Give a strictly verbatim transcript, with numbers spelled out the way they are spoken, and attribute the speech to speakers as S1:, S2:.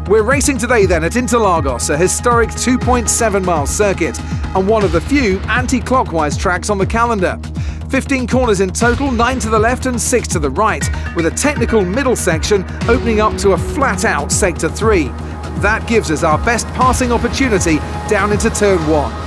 S1: We're racing today then at Interlagos, a historic two point seven mile circuit and one of the few anti-clockwise tracks on the calendar. fifteen corners in total, nine to the left and six to the right, with a technical middle section opening up to a flat-out sector three. That gives us our best passing opportunity down into turn one.